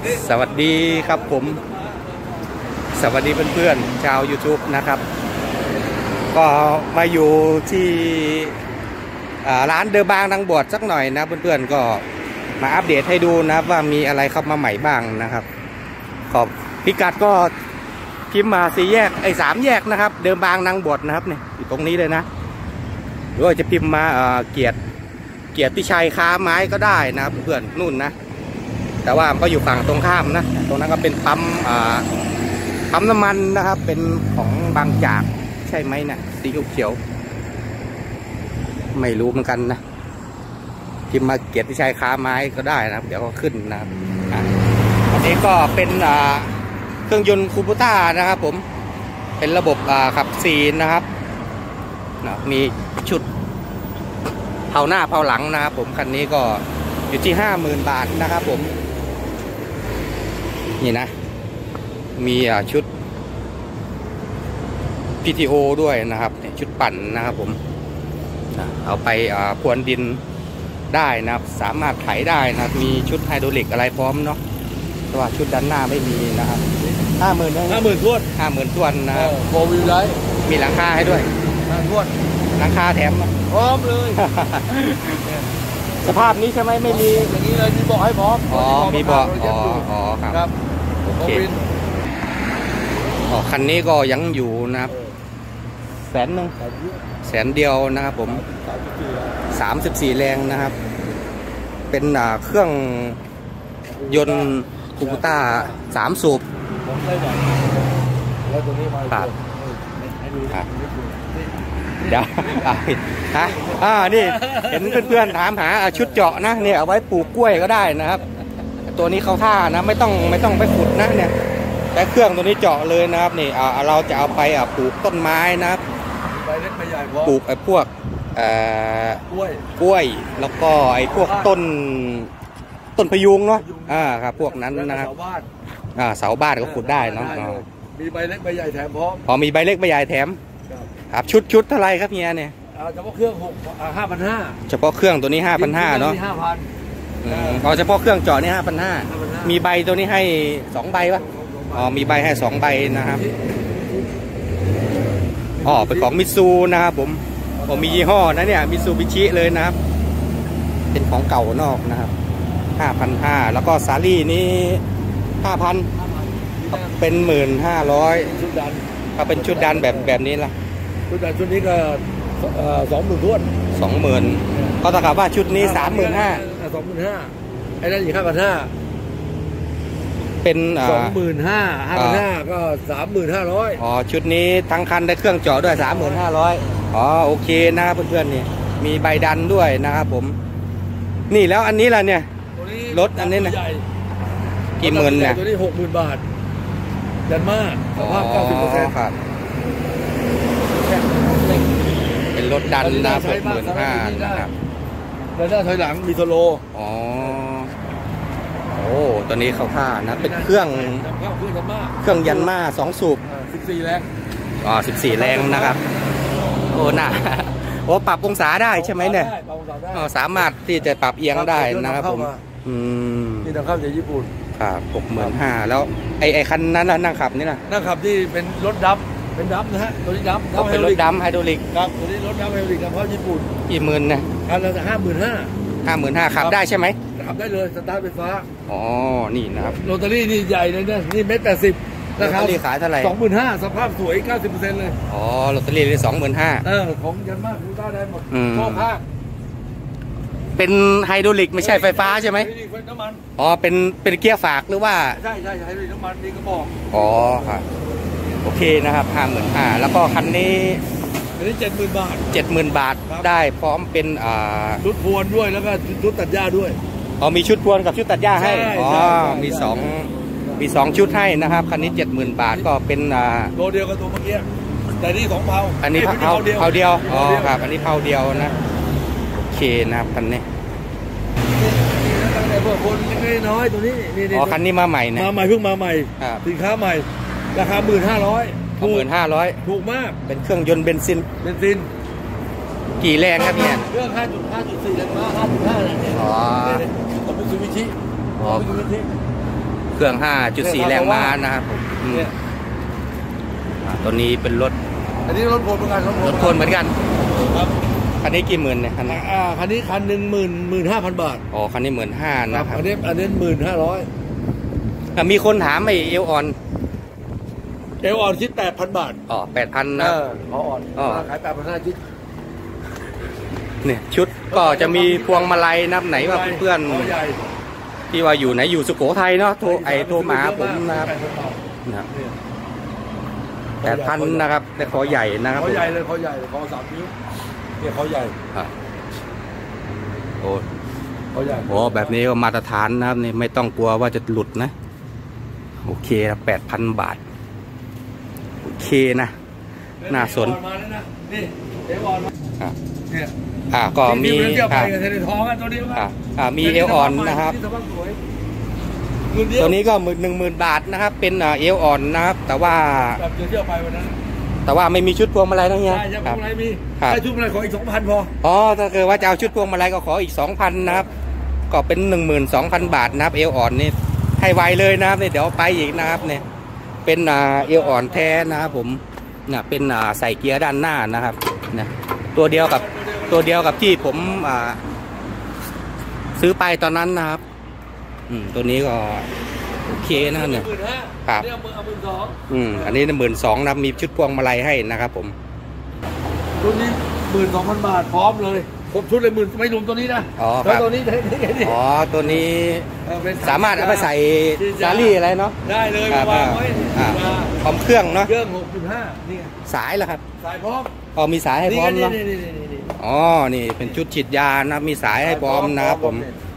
สวัสดีครับผมสวัสดีเพื่อนๆชาว YouTube นะครับก็มาอยู่ที่ร้านเดอะบางนางบวชสักหน่อยนะเพื่อนๆก็มาอัปเดตให้ดูนะครับว่ามีอะไรเข้ามาใหม่บ้างนะครับขอบพิกัดก็พิมพ์มา4 แยก3 แยกนะครับเดอะบางนางบวชนะครับเนี่ยอยู่ตรงนี้เลยนะหรือว่าจะพิมพ์มาเกียรติชัยค้าไม้ก็ได้นะครับเพื่อนนู่นนะแต่ว่าก็อยู่ฝั่งตรงข้ามนะตรงนั้นก็เป็นปั๊มน้ำมันนะครับเป็นของบางจากใช่ไหมนะสีเขียวไม่รู้เหมือนกันนะพิมพ์มาเกียรติชัยค้าไม้ก็ได้นะครับเดี๋ยวก็ขึ้นนะครับอันนี้ก็เป็นเครื่องยนต์คูบูต้านะครับผมเป็นระบบขับ4นะครับมีชุดเผาหน้าเผาหลังนะครับผมคันนี้ก็อยู่ที่ 50,000 บาทนะครับผมนี่นะมีชุด PTO ด้วยนะครับชุดปั่นนะครับผมเอาไปพรวนดินได้นะครับสามารถไถได้นะครับมีชุดไฮดรอลิกอะไรพร้อมเนาะแต่ว่าชุดด้านหน้าไม่มีนะครับ50,000 ท้วนท้วนนะครับโฟวิลไลท์มีหลังคาให้ด้วยท้วนหลังคาแถมพร้อมเลยสภาพนี้ใช่ไหมไม่มีอย่างนี้เลยมีเบาะให้พร้อมมีเบาะครับโอเคคันนี้ก็ยังอยู่นะครับ100,000 เดียวนะครับผม34 แรงนะครับเป็นเครื่องยนต์คูบูต้า3 สูบแล้วตัวนี้มาครับเดี๋ยวนี่เห็นเพื่อนๆถามหาชุดเจาะนะเนี่ยเอาไว้ปลูกกล้วยก็ได้นะครับตัวนี้เข้าท่านะไม่ต้องไปขุดนะเนี่ยแต่เครื่องตัวนี้เจาะเลยนะครับนี่เราจะเอาไปปลูกต้นไม้นะครับปลูกพวกกล้วยแล้วก็พวกต้นพยุงเนาะครับพวกนั้นนะครับเสาบ้านก็ขุดได้เนาะมีใบเล็กใบใหญ่แถมพร้อมมีใบเล็กใบใหญ่แถมครับชุดเท่าไรครับเฮียเนี่ยเฉพาะเครื่อง5,500 เฉพาะเครื่องตัวนี้ 5,500เนาะเฉพาะเครื่องเจาะนี่ 5,500มีใบตัวนี้ให้2 ใบปะมีใบให้2 ใบนะครับเป็นของมิตซูนะครับผมมียี่ห้อนะเนี่ยมิตซูบิชิเลยนะครับเป็นของเก่านอกนะครับ 5,500แล้วก็ซารี่นี่ 5,000เป็น 1,500 ชุดดันถ้าเป็นชุดดันแบบนี้ล่ะชุดนี้ก็20,000 ท้วน 20,000ก็เท่ากับว่าชุดนี้ 35,000ไอ้นั่นอีก 5,500เป็น25,000ก็ 3,500 ชุดนี้ทั้งคันได้เครื่องเจาะด้วย 3,500โอเคนะครับเพื่อนๆนี่มีใบดันด้วยนะครับผมนี่แล้วอันนี้ล่ะเนี่ยรถอันนี้นะกี่หมื่นเนี่ยตัวนี้ 60,000 บาทยันมากสภาพ 90% ครับเป็นรถดันนะ 65,000นะครับแล้วหน้าถอยหลังมีโซโลตัวนี้เข้าท่านะเป็นเครื่องยันมา2 สูบ 14 แรง 14 แรงนะครับน่ะปรับองศาได้ใช่ไหมเนี่ยสามารถที่จะปรับเอียงได้นะครับผมนี่นำเข้าจากญี่ปุ่นครับ 65,000แล้วไอ้คันนั้นนั่งขับนี่นะนั่งขับที่เป็นรถดัมเป็นดัมนะฮะตัวนี้ดัมเป็นรถดัมไฮดรอลิกครับตัวนี้รถดัมไฮดรอลิกนำเข้าญี่ปุ่นกี่หมื่นนะคันละ55,000 ขับได้ใช่ไหมขับได้เลยสตาร์ทไฟฟ้านี่นะครับโรตารี่นี่ใหญ่เลยนะนี่1.80 ราคาขายเท่าไหร่ 25,000สภาพสวย 90% เลยโรตารี่25,000 ของยันมากคูต้าได้หมดข้อภาคเป็นไฮดรอลิกไม่ใช่ไฟฟ้าใช่ไหมน้ำมันเป็นเกียร์ฝากหรือว่าใช่ไฮดรอลิกน้ำมันนี่ก็บอกครับโอเคนะครับ 55,000แล้วก็คันนี้ 70,000 บาท 70,000 บาทได้พร้อมเป็นชุดพรวนด้วยแล้วก็ชุดตัดหญ้าด้วยมีชุดพรวนกับชุดตัดหญ้าให้มี2 ชุดให้นะครับคันนี้ 70,000 บาทก็เป็นตัวเดียวกับตัวเมื่อกี้แต่นี่2 เผาอันนี้เผาเดียวครับอันนี้เผาเดียวนะโอเคนะครับคันนี้แต่พวกคนน้อยตัวนี้คันนี้มาใหม่นะมาใหม่เพิ่งมาใหม่สินค้าใหม่ราคา 15,000 ถูกมากเป็นเครื่องยนต์เบนซินกี่แรงครับเนี่ยเครื่อง 5.4 แรงม้า 5.5 แรงเนี่ยของมิตซูบิชิรื่อง 5.4 แรงม้านะครับผมเนี่ยตัวนี้เป็นรถอันนี้รถโคนเหมือนกันรถโคนเหมือนกันครับคันนี้กี่หมื่นเนี่ยคันนี้คันนี้คันหนึ่ง15,000 บาทอ๋อคันนี้15,000นะครับอันนี้15,000 มีคนถามไอ้เอลออนเอลออนคิด8,000 บาทอ๋อ 8,000 นะเขาอ่อนอ๋อขาย8,500คิดเนี่ยชุดก็จะมีพวงมาลัยนับไหนว่าเพื่อนเขาใหญ่ๆที่ว่าอยู่ไหนอยู่สุโขทัยเนาะโทรมาผมนะครับ8,000นะครับแต่ขอใหญ่นะครับเขาใหญ่เลยเขาใหญ่เลยเขา3 นิ้วเนี่ยเขาใหญ่โอ้เขาใหญ่โหแบบนี้ก็มาตรฐานนะครับนี่ไม่ต้องกลัวว่าจะหลุดนะโอเคนะ8,000 บาทโอเคนะน่าสนมาแล้วนะนี่เอลออนเนี่ยก็มีเที่ยวไปกับเทเลทองตัวนี้ว่ามีเอลออนนะครับตัวนี้ก็10,000 บาทนะครับเป็นเอลออนนะครับแต่ว่าแบบเที่ยวไปวันนั้นแต่ว่าไม่มีชุดพวงมาลัยนะเฮียใช่พวงมาลัยมีครับใช่ชุดพวงมาลัยขออีก 2,000 พอถ้าเกิดว่าจะเอาชุดพวงมาลัยก็ขออีก 2,000 นะครับก็เป็น 12,000 บาทนะครับเอลออนนี่ให้ไวเลยนะครับเนี่ยเดี๋ยวไปอีกนะครับเนี่ยเป็นเอลออนแท้นะครับผมเนี่ยเป็นใส่เกียร์ด้านหน้านะครับเนี่ยตัวเดียวกับที่ผมซื้อไปตอนนั้นนะครับตัวนี้ก็โอเคนะเนี่ยครับอันนี้12,000นะมีชุดพวงมาลัยให้นะครับผมตัวนี้12,000 บาทพร้อมเลยครบชุดเลยไม่รวมตัวนี้นะแล้วตัวนี้ตัวนี้สามารถเอาไปใส่ซารี่อะไรเนาะได้เลยวางไว้พร้อมเครื่องเนาะเครื่อง 6.5 นี่สายแล้วครับสายพร้อมมีสายให้พร้อมเนาะนี่เป็นชุดฉีดยานะมีสายให้พร้อมนะครับผม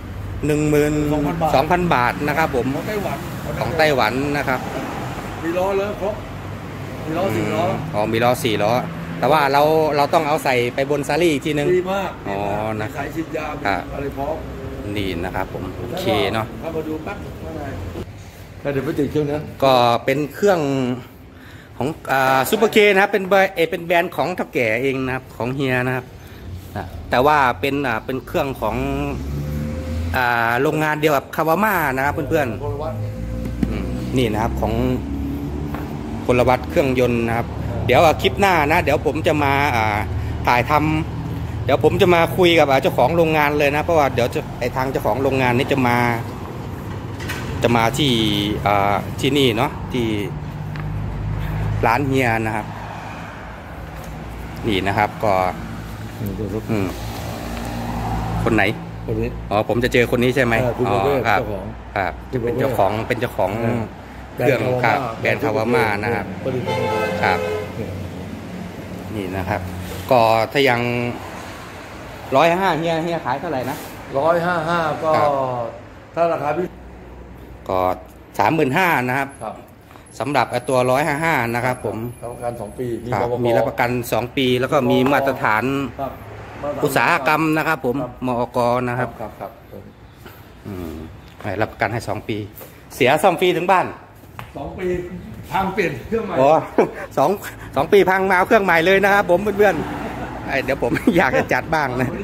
12,000 บาทนะครับผมของไต้หวันนะครับมีล้อเลยครบมีล้อ4 ล้อมีล้อ4 ล้อแต่ว่าเราต้องเอาใส่ไปบนซารี่อีกทีนึงดีมากนะสายฉีดยาอะไรพร้อมนี่นะครับผมโอเคเนาะเข้ามาดูปั๊บข้างในเดี๋ยวไปติดเครื่องนั้นก็เป็นเครื่องของซูเปอร์เคนะครับเป็นแบรนด์ของเฒ่าแก่เองนะครับของเฮียนะครับแต่ว่าเป็นเครื่องของโรงงานเดียวกับคาวาม่านะครับเพื่อนๆนี่นะครับของพลวัตเครื่องยนต์นะครับเดี๋ยวคลิปหน้านะเดี๋ยวผมจะมาถ่ายทำเดี๋ยวผมจะมาคุยกับเจ้าของโรงงานเลยนะเพราะว่าเดี๋ยวทางเจ้าของโรงงานนี้จะมาที่นี่เนาะที่ร้านเฮียนะครับนี่นะครับก็คนไหนผมจะเจอคนนี้ใช่ไหมครับเป็นเจ้าของเครื่องแบรนด์คาวาม่านะครับครับนี่นะครับก็ถ้ายัง150เฮียขายเท่าไหร่นะ 155ก็ถ้าราคาก็35,000นะครับสำหรับตัว155นะครับผมรับประกัน2 ปีมีรับประกัน2 ปีแล้วก็มีมาตรฐานอุตสาหกรรมนะครับผมมอก.นะครับรับประกันให้2 ปีเสียซ่อมฟรีถึงบ้าน 2 ปีพังเปลี่ยนเครื่องใหม่ 2 ปีพังมาเอาเครื่องใหม่เลยนะครับผมเพื่อนๆเดี๋ยวผมอยากจะจัดบ้างนะ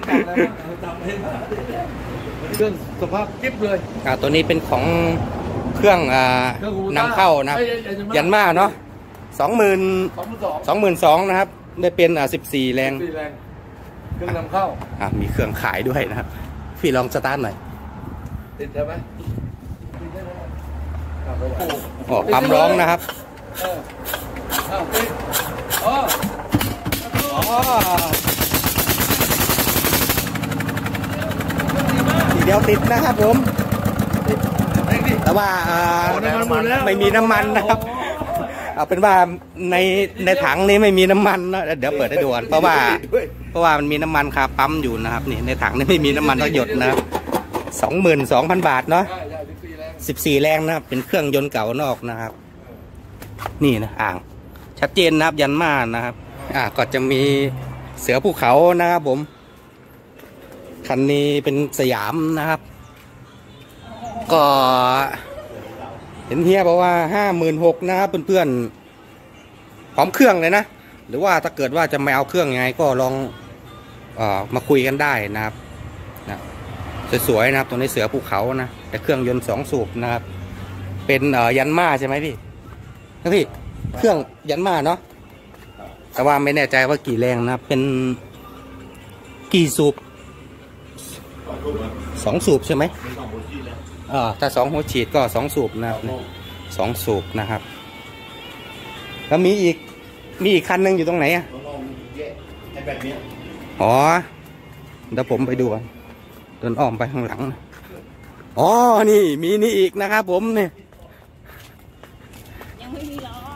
เครื่องสภาพกิ๊บเลยตัวนี้เป็นของเครื่องนำเข้านะยันมาเนาะ22,000นะครับได้เป็น14 แรงเครื่องนำเข้ามีเครื่องขายด้วยนะครับพี่ลองสตาร์ทหน่อยติดใช่ไหมปั๊มร้องนะครับเดี๋ยวติดนะครับผมแต่ว่าไม่มีน้ำมันนะครับเอาเป็นว่าในถังนี้ไม่มีน้ำมันนะเดี๋ยวเปิดให้ดูก่อนเพราะว่ามันมีน้ำมันคาปั๊มอยู่นะครับนี่ในถังนี้ไม่มีน้ำมันสักหยดนะครับ22,000 บาทเนาะ14 แรงนะครับเป็นเครื่องยนต์เก่านอกนะครับนี่นะชัดเจนนะครับยันมานะครับก็จะมีเสือภูเขานะครับผมคันนี้เป็นสยามนะครับก็เห็นเฮียบอกว่า56,000นะครับเพื่อนๆพร้อมเครื่องเลยนะหรือว่าถ้าเกิดว่าจะไม่เอาเครื่องยังไงก็ลองมาคุยกันได้นะครับสวยๆนะครับตัวนี้เสือภูเขานะแต่เครื่องยนต์2 สูบนะครับเป็นยันมาใช่ไหมพี่นะพี่เครื่องยันมาเนาะแต่ว่าไม่แน่ใจว่ากี่แรงนะครับเป็นกี่สูบ2 สูบใช่ไหมถ้า2 หัวฉีดก็2 สูบนะครับ2 สูบนะครับแล้วมีอีกคันหนึ่งอยู่ตรงไหนอ่ะอ๋อเดี๋ยวผมไปดูกันเดินอ้อมไปข้างหลังอ๋อนี่มีนี่อีกนะครับผมเนี่ยยังไม่มีล้อ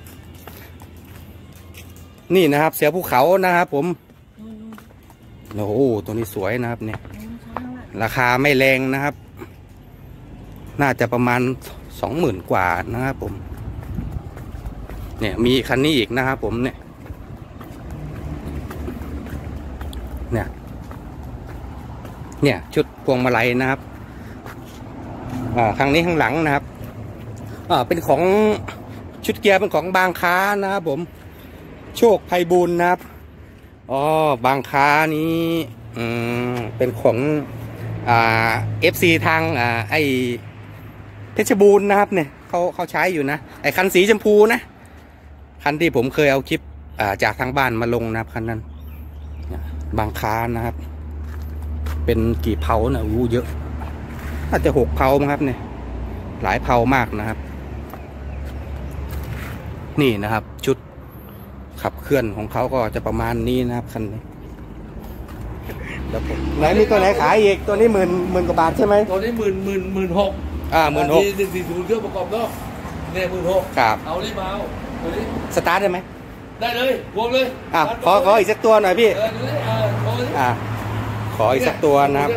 นี่นะครับเสือภูเขานะครับผมโอ้โหตัวนี้สวยนะครับเนี่ยราคาไม่แรงนะครับน่าจะประมาณ20,000 กว่านะครับผมเนี่ยมีคันนี้อีกนะครับผมเนี่ยชุดพวงมาลัยนะครับข้างนี้ข้างหลังนะครับเป็นของชุดเกียร์เป็นของบางค้านะครับผมโชคไพบูลย์นะครับบางค้านี้เป็นของFC ทางไอเพชรบูรณ์นะครับเนี่ยเขาใช้อยู่นะไอคันสีชมพูนะคันที่ผมเคยเอาคลิปจากทางบ้านมาลงนะครับคันนั้นบางค้านะครับเป็นกี่เผานะเยอะน่าจะ6 เผามั้งครับเนี่ยหลายเผามากนะครับนี่นะครับชุดขับเคลื่อนของเขาก็จะประมาณนี้นะครับคันนี้แล้วผมไหนมีตัวไหนขายอีกตัวนี้หมื่นกว่าบาทใช่ไหมตัวนี้16,000 16,000 เครื่องประกอบนอกเนี่ย16,000 ครับเอารีบมาเอาตัวนี้สตาร์ทได้ไหมได้เลยพวงเลยขออีกสักตัวหน่อยพี่ขออีกสักตัวนะครับ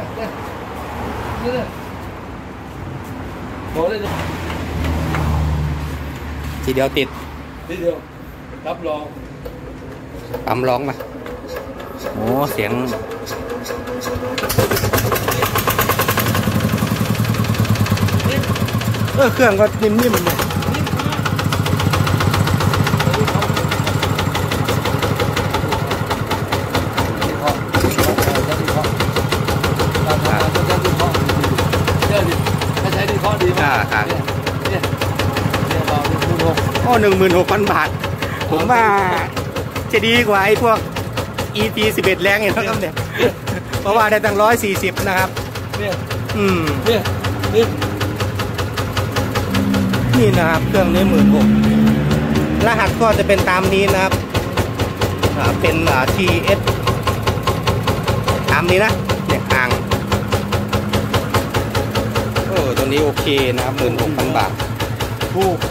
ทีเดียวติดทีเดียวรับรองปั๊มร้องมาโอ้เสียงเครื่องก็นิ่มๆเลย16,000 บาทผมว่าจะดีกว่าไอ้พวก ET 11 แรงอย่างนั้นครับเนี่ยเพราะว่าได้ตั้ง140นะครับนี่นะครับเครื่องนี้16,000รหัสก็จะเป็นตามนี้นะครับเป็นTS ตามนี้นะเนี่ยอ่างตัวนี้โอเคนะครับ16,000 บาทถูก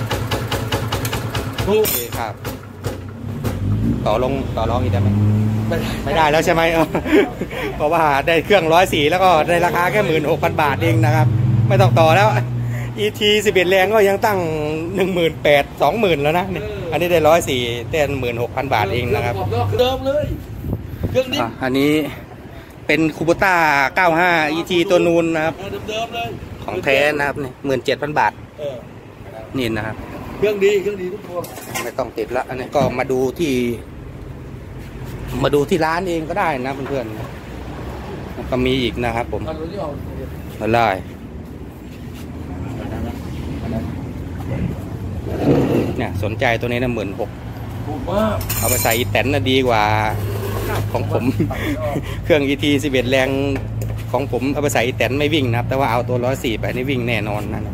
ครับต่อรองอีกได้ไหมไม่ได้แล้วใช่ไหมเพราะว่าได้เครื่อง104แล้วก็ได้ราคาแค่16,000 บาทเองนะครับไม่ต้องต่อแล้ว ET 11 แรงก็ยังตั้ง 18,000 20,000 แล้วนะอันนี้ได้104แต่16,000 บาทเองนะครับเดิมเลยเครื่องนี้อันนี้เป็นคูโบต้า95 ET ตัวนูนนะครับเดิมเลยของแท้นะครับนี่17,000 บาทนี่นะครับเครื่องดีทุกตัวไม่ต้องติดละอันนี้ก็มาดูที่ร้านเองก็ได้นะเพื่อนๆก็มีอีกนะครับผมอะไรเนี่ยสนใจตัวนี้นะ16,000เอาไปใส่อีแตนน่ะดีกว่าของผมเครื่อง ET 11 แรงของผมเอาไปใส่อีแตนไม่วิ่งนะครับแต่ว่าเอาตัว104ไปนี่วิ่งแน่นอนนะ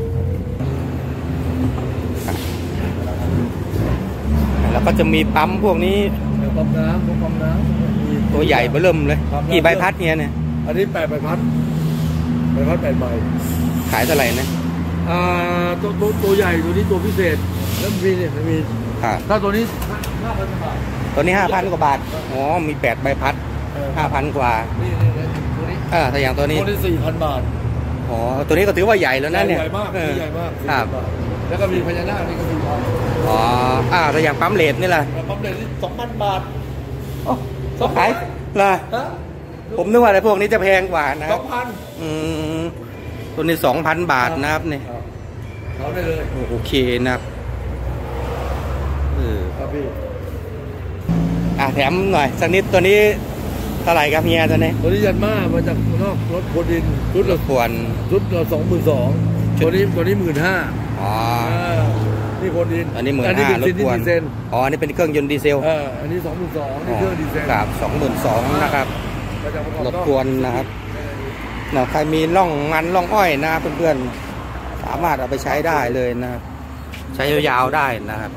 แล้วก็จะมีปั๊มพวกนี้ปั๊มน้ำตัวใหญ่เบิ่มเลยกี่ใบพัดเนี่ยอันนี้8 ใบพัด8 ใบขายเท่าไหร่นะตัวใหญ่ตัวนี้ตัวพิเศษแล้วมีเนี่ยมันมีถ้าตัวนี้ 5,000 บาทตัวนี้ 5,000 กว่าบาทอ๋อมี8 ใบพัด 5,000 กว่านี่ตัวนี้ถ้าอย่างตัวนี้ 4,000 บาทอ๋อตัวนี้ก็ถือว่าใหญ่แล้วนะเนี่ยใหญ่มากครับแล้วก็มีพญานาคนี่ก็มีถ้าอย่างปั๊มเลดนี่แหละปั๊มเลดนี่ 2,000 บาทก็ขายล่ะผมนึกว่าอะไรพวกนี้จะแพงกว่านะ 2,000 ตัวนี้ 2,000 บาทนะครับเนี่ยเขาได้เลยโอเคนะครับครับพี่แถมหน่อยสักนิดตัวนี้เท่าไหร่ครับเฮียตัวนี้ยันมาจากนอกรถขนดินชุดละควรชุดละ22,000 ตัวนี้15,000 อ๋อนี่คนดินอันนี้15,000 เป็นรบกวนดีเซลอ๋ออันนี้เป็นเครื่องยนต์ดีเซลอันนี้22,000นี่เครื่องดีเซลครับ22,000นะครับก็จะประกอบรบกวนนะครับใครมีร่องมันร่องอ้อยนะเพื่อนๆสามารถเอาไปใช้ได้เลยนะครับใช้ยาวๆได้นะครับ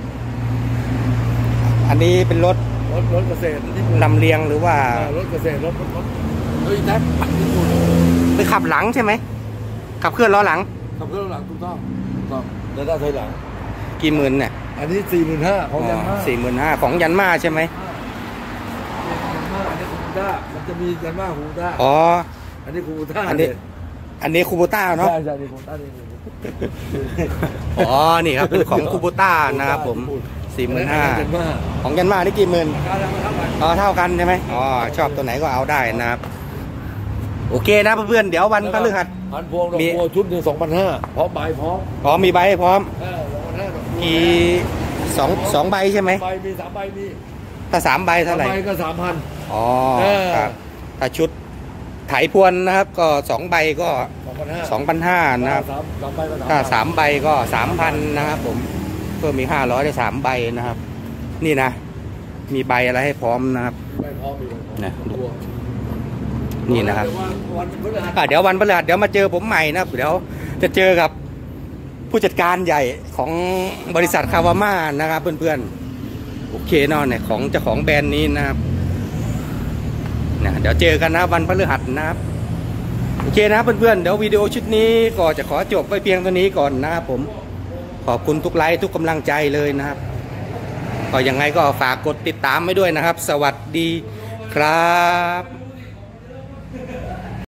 อันนี้เป็นรถเกษตรญี่ปุ่นลำเลียงหรือว่ารถเกษตรรถแท็กญี่ปุ่นไปขับหลังใช่ไหมขับเคลื่อนล้อหลังขับเครื่องหลังถูกต้องเดินหน้าถอยหลังกี่หมื่นเนี่ยอันนี้45,000ของยันมา 45,000ของยันมาใช่ไหมอันนี้คูบูต้ามันจะมียันมาคูบูต้าอ๋ออันนี้คูบูต้าอันนี้คูโบต้าเนาะใช่นี่คูบูต้านี่อ๋อนี่ครับเป็นของคูโบต้านะครับผม 45,000ของยันมานี่กี่หมื่นอ๋อเท่ากันใช่ไหมอ๋อชอบตัวไหนก็เอาได้นะครับโอเคนะเพื่อนๆเดี๋ยววันพฤหัสพันพวงดอกบัวชุดหนึ่ง2,500พร้อมใบพร้อมอ๋อมีใบให้พร้อม 2,500 กี่สองใบใช่ไหมใบมี3 ใบมีถ้า3 ใบเท่าไหร่ใบก็3,000 อ๋อครับถ้าชุดไถพรวนนะครับก็2 ใบก็ 2,500นะครับ 3 ใบก็ถ้า3 ใบก็ 3,000นะครับผมเพิ่มมี500ได้3 ใบนะครับนี่นะมีใบอะไรให้พร้อมนะครับใบพร้อมมีนะนี่นะครับวันพฤหัสเดี๋ยววันพฤหัสเดี๋ยวมาเจอผมใหม่นะครับเดี๋ยวจะเจอกับผู้จัดการใหญ่ของบริษัทคาวาม่านะครับเพื่อนๆโอเคเนาะเนี่ยของเจ้าของแบรนด์นี้นะครับนะเดี๋ยวเจอกันนะวันพฤหัสนะครับโอเคนะครับเพื่อนๆเดี๋ยววิดีโอชุดนี้ก็จะขอจบไว้เพียงเท่านี้ก่อนนะครับผมขอบคุณทุกไลค์ทุกกำลังใจเลยนะครับก็ยังไงก็ฝากกดติดตามไว้ด้วยนะครับสวัสดีครับ